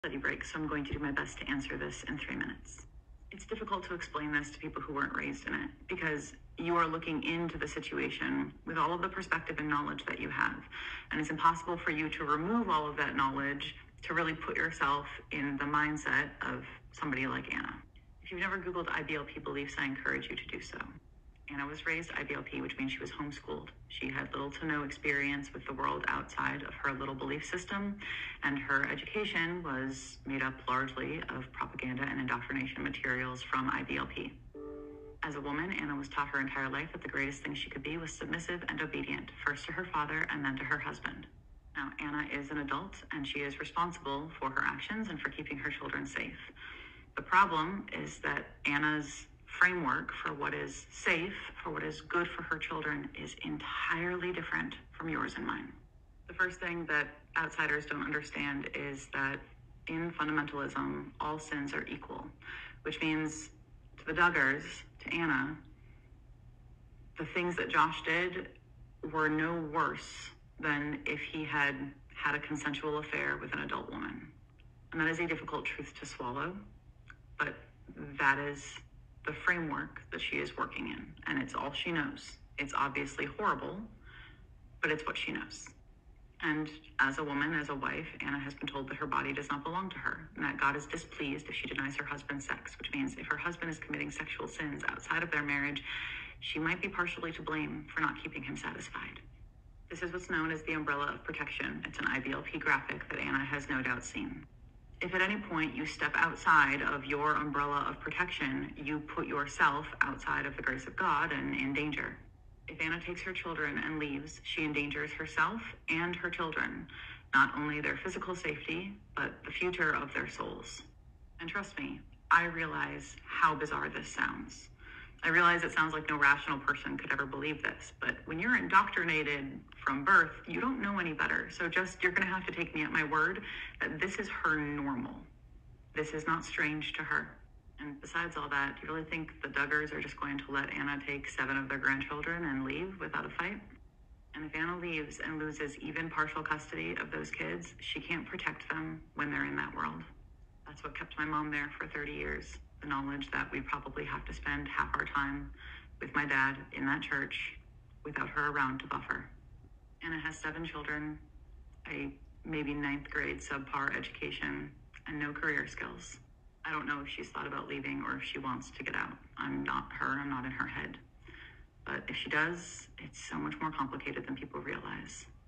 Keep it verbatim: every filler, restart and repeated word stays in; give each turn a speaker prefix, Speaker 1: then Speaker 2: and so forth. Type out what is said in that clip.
Speaker 1: Study break, so I'm going to do my best to answer this in three minutes. It's difficult to explain this to people who weren't raised in it because you are looking into the situation with all of the perspective and knowledge that you have. And it's impossible for you to remove all of that knowledge to really put yourself in the mindset of somebody like Anna. If you've never Googled I B L P beliefs, I encourage you to do so. Anna was raised I B L P, which means she was homeschooled. She had little to no experience with the world outside of her little belief system, and her education was made up largely of propaganda and indoctrination materials from I B L P. As a woman, Anna was taught her entire life that the greatest thing she could be was submissive and obedient, first to her father and then to her husband. Now, Anna is an adult, and she is responsible for her actions and for keeping her children safe. The problem is that Anna's framework for what is safe, for what is good for her children, is entirely different from yours and mine. The first thing that outsiders don't understand is that in fundamentalism, all sins are equal, which means to the Duggars, to Anna, the things that Josh did were no worse than if he had had a consensual affair with an adult woman. And that is a difficult truth to swallow, but that is the framework that she is working in, and it's all she knows. It's obviously horrible, but it's what she knows. And as a woman, as a wife, Anna has been told that her body does not belong to her, and that God is displeased if she denies her husband sex, which means if her husband is committing sexual sins outside of their marriage, she might be partially to blame for not keeping him satisfied. This is what's known as the umbrella of protection. It's an I B L P graphic that Anna has no doubt seen. If at any point you step outside of your umbrella of protection, you put yourself outside of the grace of God and in danger. If Anna takes her children and leaves, she endangers herself and her children, not only their physical safety, but the future of their souls. And trust me, I realize how bizarre this sounds. I realize it sounds like no rational person could ever believe this, but when you're indoctrinated from birth, you don't know any better. So just, you're going to have to take me at my word that this is her normal. This is not strange to her. And besides all that, do you really think the Duggars are just going to let Anna take seven of their grandchildren and leave without a fight? And if Anna leaves and loses even partial custody of those kids, she can't protect them when they're in that world. That's what kept my mom there for thirty years. The knowledge that we probably have to spend half our time with my dad in that church without her around to buffer. Anna has seven children, a maybe ninth grade subpar education, and no career skills. I don't know if she's thought about leaving or if she wants to get out. I'm not her, I'm not in her head. But if she does, it's so much more complicated than people realize.